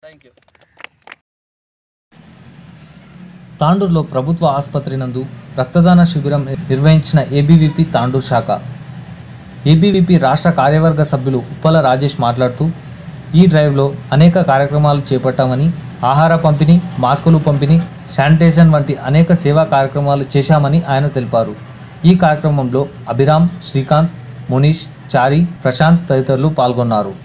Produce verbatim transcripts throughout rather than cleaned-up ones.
Thank you. తాండూరులో ప్రభుత్వ ఆసుపత్రి నందు రక్తదాన శిబిరం నిర్వహించిన ఏబీవీపీ తాండూరు శాఖ. ఏబీవీపీ రాష్ట్ర కార్యవర్గ సభ్యులు ఉప్పల రాజేష్ మాట్లాడుతూ, ఈ డ్రైవ్లో అనేక కార్యక్రమాలు చేపట్టామని, ఆహార పంపిణీ, మాస్కులు పంపిణీ, శానిటేషన్ వంటి అనేక సేవా కార్యక్రమాలు చేశామని ఆయన తెలిపారు. ఈ కార్యక్రమంలో అభిరామ్, శ్రీకాంత్, మునీష్, చారి, ప్రశాంత్ తదితరులు పాల్గొన్నారు.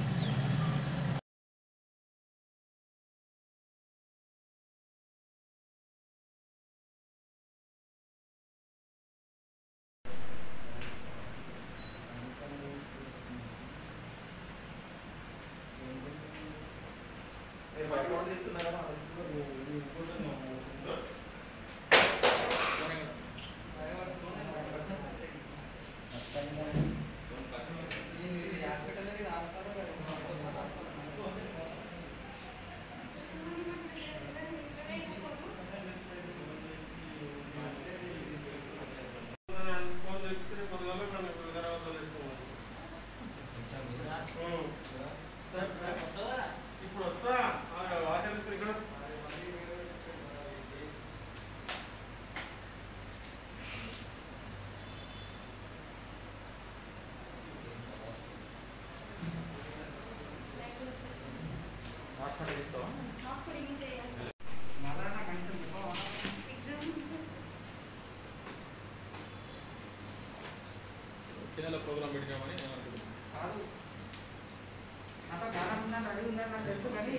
చిన్న ప్రోగ్రామ్ పెట్టినామని కాదు, అంతా బాగా ఉందని అడిగి ఉందని నాకు తెలుసు, కానీ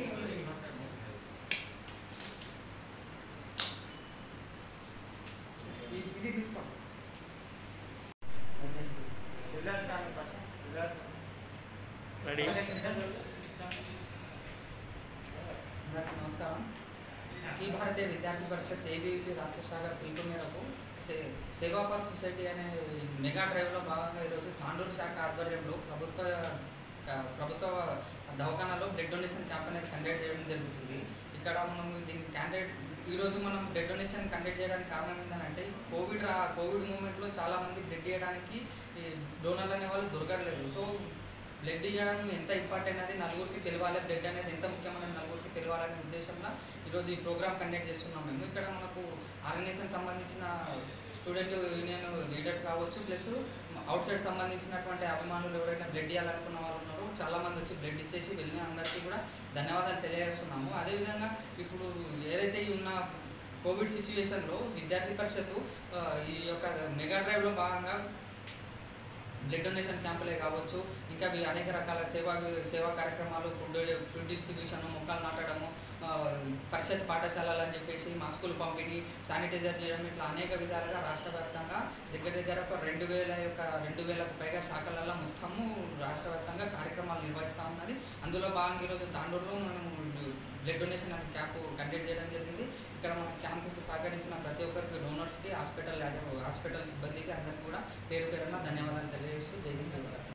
ఇది తీసుకో. నమస్కారం. అఖిల భారతీయ విద్యార్థి పరిషత్ ఏబీవీపీ రాష్ట్ర శాఖ పిలుపు మేరకు సే సేవాపాల్ సొసైటీ అనే మెగా డ్రైవ్లో భాగంగా ఈరోజు తాండూరు శాఖ ఆధ్వర్యంలో ప్రభుత్వ ప్రభుత్వ దవాఖానాలో బ్లడ్ డొనేషన్ క్యాంప్ అనేది కండక్ట్ చేయడం జరుగుతుంది. ఇక్కడ మనం దీనికి క్యాండిడేట్ ఈరోజు మనం బ్లడ్ డొనేషన్ కండక్ట్ చేయడానికి కారణం ఏంటంటే కోవిడ్ రా కోవిడ్ మూమెంట్లో చాలామంది బ్లడ్ ఇవ్వడానికి డోనర్లు అనే వాళ్ళు దొరకట్లేదు. సో బ్లడ్ ఇవ్వడం ఎంత ఇంపార్టెంట్ అనేది నలుగురికి తెలియాలి, బ్లడ్ అనేది ఎంత ముఖ్యమైన నలుగురికి తెలియాలనే ఉద్దేశంలో ఈరోజు ఈ ప్రోగ్రామ్ కండక్ట్ చేస్తున్నాం మేము. ఇక్కడ మనకు ఆర్గనైజేషన్ సంబంధించిన స్టూడెంట్ యూనియన్ లీడర్స్ కావచ్చు, ప్లస్ అవుట్ సైడ్ సంబంధించినటువంటి అభిమానులు ఎవరైనా బ్లడ్ ఇవ్వాలనుకున్న వాళ్ళు ఉన్నారో చాలామంది వచ్చి బ్లడ్ ఇచ్చేసి వెళ్ళిన అందరికీ కూడా ధన్యవాదాలు తెలియజేస్తున్నాము. అదేవిధంగా ఇప్పుడు ఏదైతే ఉన్న కోవిడ్ సిచ్యువేషన్లో విద్యార్థి పరిషత్తు ఈ యొక్క మెగా డ్రైవ్లో భాగంగా బ్లడ్ డొనేషన్ క్యాంపులే కావచ్చు, ఇంకా అనేక రకాల సేవా సేవా కార్యక్రమాలు, ఫుడ్ ఫుడ్ డిస్ట్రిబ్యూషన్, మొక్కలు నాటడము, పరిషత్ పాఠశాలలు అని చెప్పేసి మాస్కులు పంపిణీ, శానిటైజర్ చేయడం, ఇట్లా అనేక విధాలుగా రాష్ట్ర వ్యాప్తంగా దగ్గర దగ్గర ఒక రెండు వేల యొక్క రెండు వేలకు పైగా శాఖలలో మొత్తము రాష్ట్ర వ్యాప్తంగా కార్యక్రమాలు నిర్వహిస్తూ ఉన్నది. అందులో భాగంగా ఈరోజు తాండూరులో మనం బ్లడ్ డొనేషన్ అనే క్యాంపు కండక్ట్ చేయడం జరిగింది. ఇక్కడ మన క్యాంపుకి సహకరించిన ప్రతి ఒక్కరికి, డోనర్స్కి, హాస్పిటల్ హాస్పిటల్ సిబ్బందికి అందరికీ కూడా పేరు పేరున ధన్యవాదాలు తెలియజేస్తూ జై హింద్.